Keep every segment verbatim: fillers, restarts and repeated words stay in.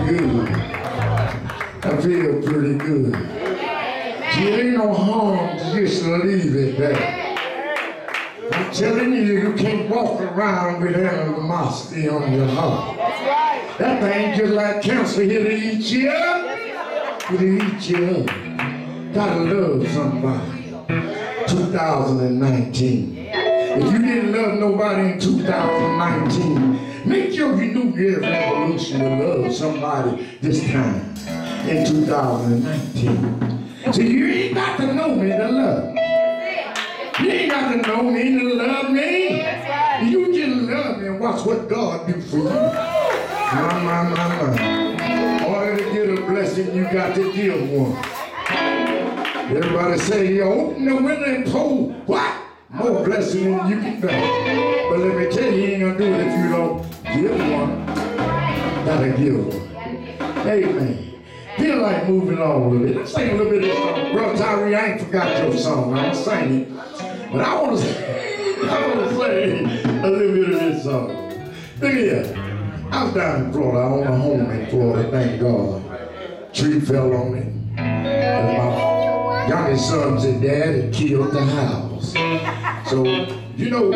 good. I feel pretty good. See, it ain't no harm to just leave it there. I'm telling you, you can't walk around with animosity on your heart. That thing just like cancer here to eat you up. It'll eat you up. Gotta love somebody. two thousand nineteen. If you didn't love nobody in two thousand nineteen, make your New Year's resolution to love somebody this time in two thousand nineteen. So you ain't got to know me to love me. You ain't got to know me to love me. You just love me and watch what God do for you. My, my, my, my. In order to get a blessing, you got to give one. Everybody say, you open the window and pour, what? More blessing than you can bear. But let me tell you, you ain't gonna do it if you don't give one. Gotta give one. Amen. Feel like moving on a little bit. Let's sing a little bit of this song. Brother Tyree, I ain't forgot your song. I'm gonna sing it. But I wanna say, I wanna say a little bit of this song. Look here. I was down in Florida. I own a home in Florida, thank God. Tree fell on me. And my youngest son said, Dad, it killed the house. So, you know,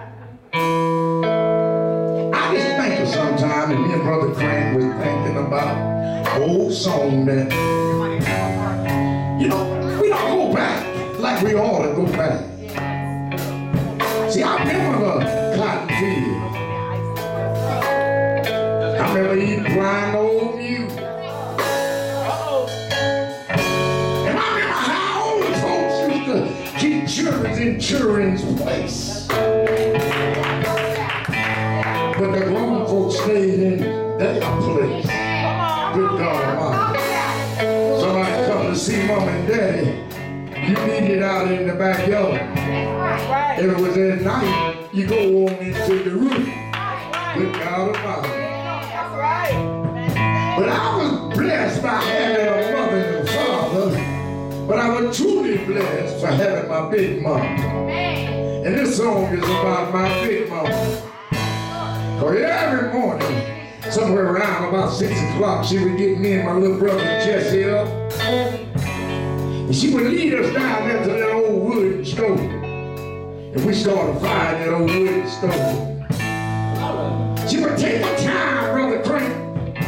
I just think of sometime, and me and Brother Crank was thinking about an old song that, you know, we don't go back like we ought to go back. See, I remember the cotton field. I remember eating blind old mule. And I remember how old folks used to keep children in children's place. But the grown folks stayed in their place. Good God Almighty. Somebody come to see Mom and Daddy. You needed out in the backyard. If it was at night, you go on into the roof. Good God Almighty. But I was blessed by having a mother and a father, but I was truly blessed for having my big mama. And this song is about my big mama. Because every morning, somewhere around about six o'clock, she would get me and my little brother Jesse up. And she would lead us down there to that old wooden stove. And we started firing that old wooden stove. She would take her time, Brother Crank.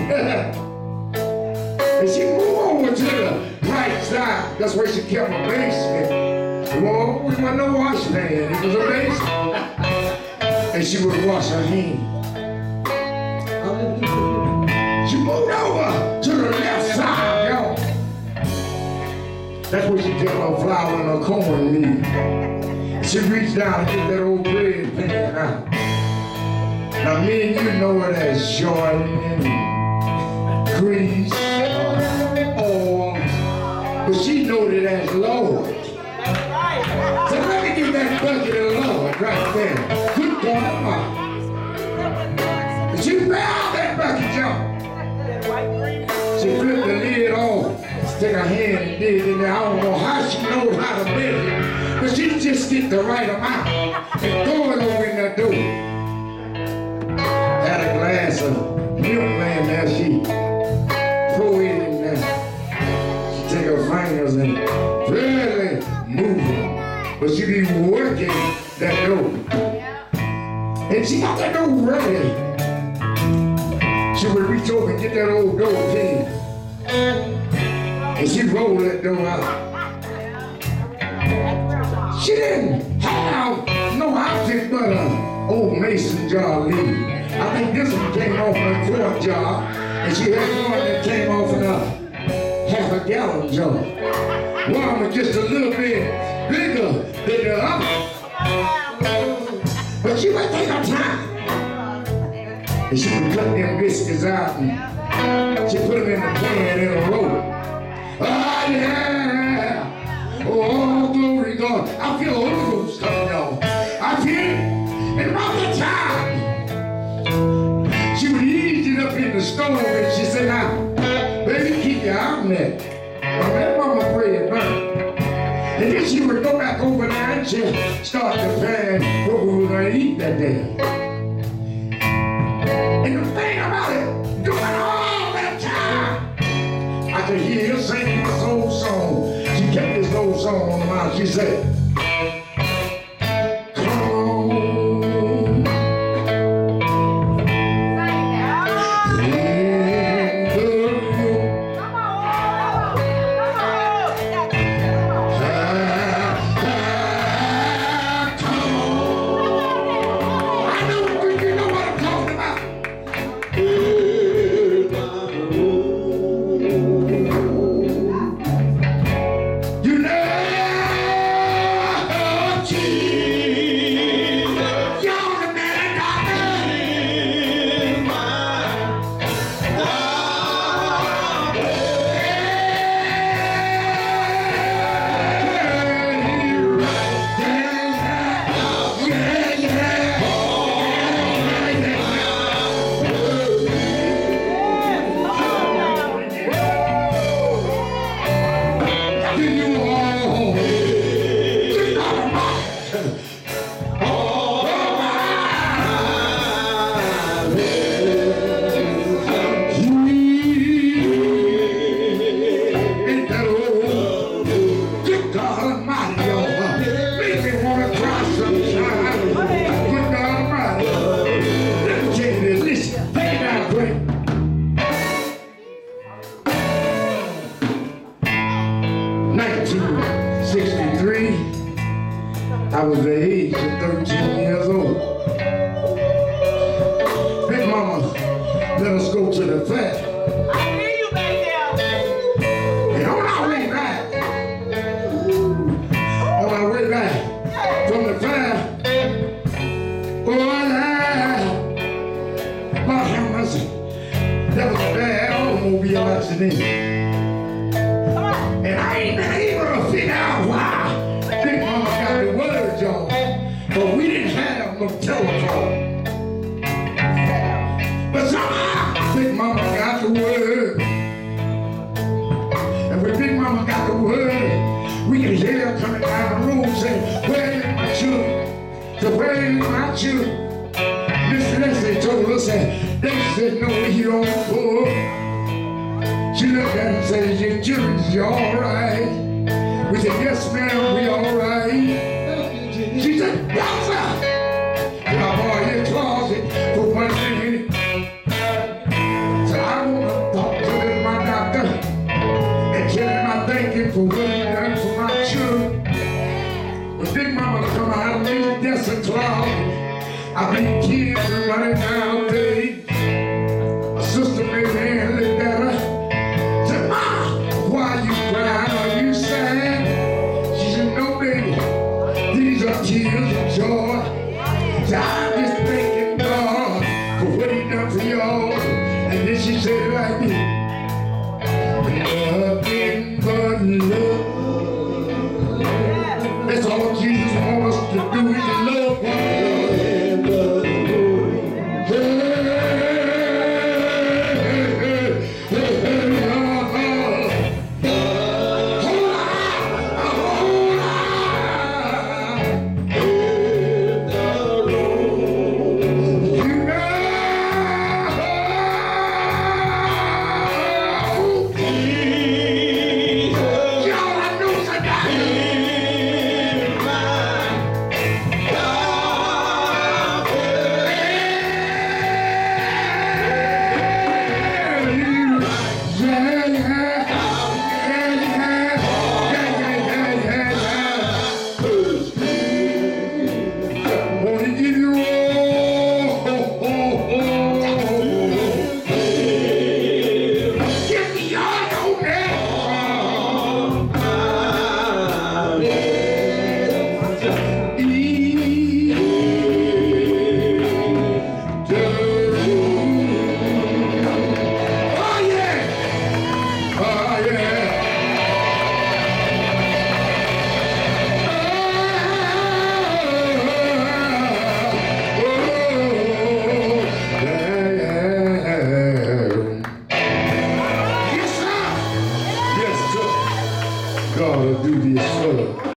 And she moved over to the right side. That's where she kept her basement. Well, it wasn't no wash pan, it was a basement. And she would wash her hands. She moved over to the left side, y'all. That's where she kept her flour and her cornmeal. She reached down and get that old bread pan out. Now me and you know it as Jordan and grease, oil, but she know it as Lord. So let me get that bucket of Lord right there. Good God Almighty. And she fell that bucket, y'all. She flipped the lid off, stick her hand and did it in there. I don't know how she knows how to measure, but she just get the right amount and throw it over in that door. Had a glass of milk laying there, she pour it in there. She take her fingers and really move it. But she be working that dough. And she got that dough ready. She would reach over and get that old dough pin. And she rolled that dough out. She didn't have no outfit but an old mason jar lid. I think this one came off in a quart jar, and she had one that came off in a half a gallon jar. One was just a little bit bigger than the other. But she would take her time. And she would cut them biscuits out and she put them in the pan in a roll. Ah, yeah! Oh, glory to God. I feel the Holy Ghost coming, y'all. I feel it. And about the time, she would ease it up in the stove and she said, now, baby, keep your eye on that. Now, let Mama pray it burn. And then she would go back over there and she'd start to plan what we were going to eat that day. And the thing about it, doing all that time, to hear her sing this old song. She kept this old song on the mouth. She said, nineteen sixty-three, I was the age of thirteen years old. Big mama let us go to the fair. I hear you back there. And on our way back, on our way back from the fair, oh, Lord have mercy, that was a bad automobile accident. And I ain't been able to figure out why Big Mama got the word, y'all. But we didn't have no telephone. But somehow Big Mama got the word. And when Big Mama got the word, we could hear her coming down the road saying, "Where is my children? So where is my children?" Mister Leslie told us that they said, "No, he don't pull." She looked at him and said, "Your children, you all right?" We said, "Yes, ma'am, we all right." She said, "Doctor, can I borrow your closet for one minute?" So I want to talk to my doctor and tell him I thank him for what he done for my children. When Big Mama come out of me desk and closet, I been kids running nowadays. A sister made me and looked at her. Why you crying? Are you sad? She said, "No, baby. These are tears of joy. So I'm just thanking God for what he done for y'all." And then she said it like this: "Nothing but love."